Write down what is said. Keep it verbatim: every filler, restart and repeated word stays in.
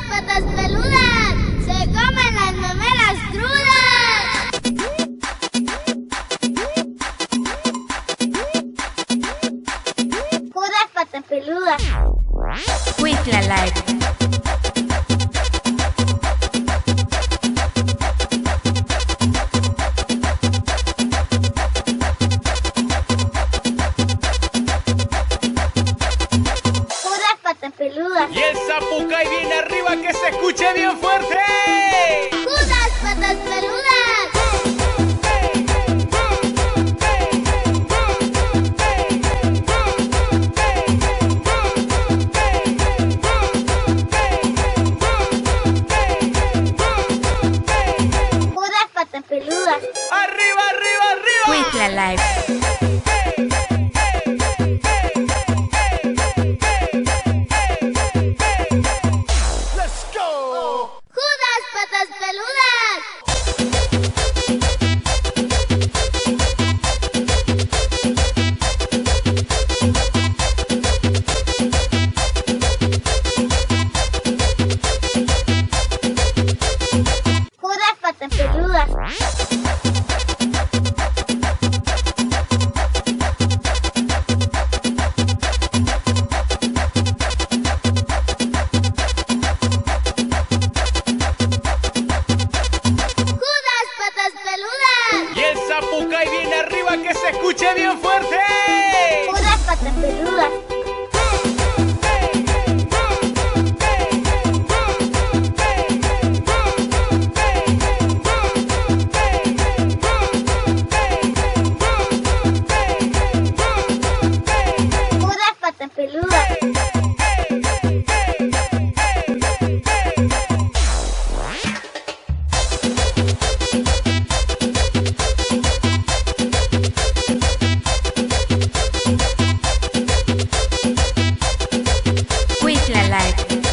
patas peludas! ¡Se comen las memelas crudas! Puras patas peludas. Cuitla Live. Puras patas peludas. Y el Zapucay viene arriba, que se escuche bien fuerte. ¡Puras patas peludas! Puras patas peludas. Arriba, arriba, arriba. Cuitla Live. Let's go. ¡Judas patas peludas! ¡Judas patas peludas! ¡Judas patas peludas! Y el Zapucay viene arriba, que se escuche bien fuerte. ¡Judas patas peludas! ¡Judas patas peludas! Cuitla Live.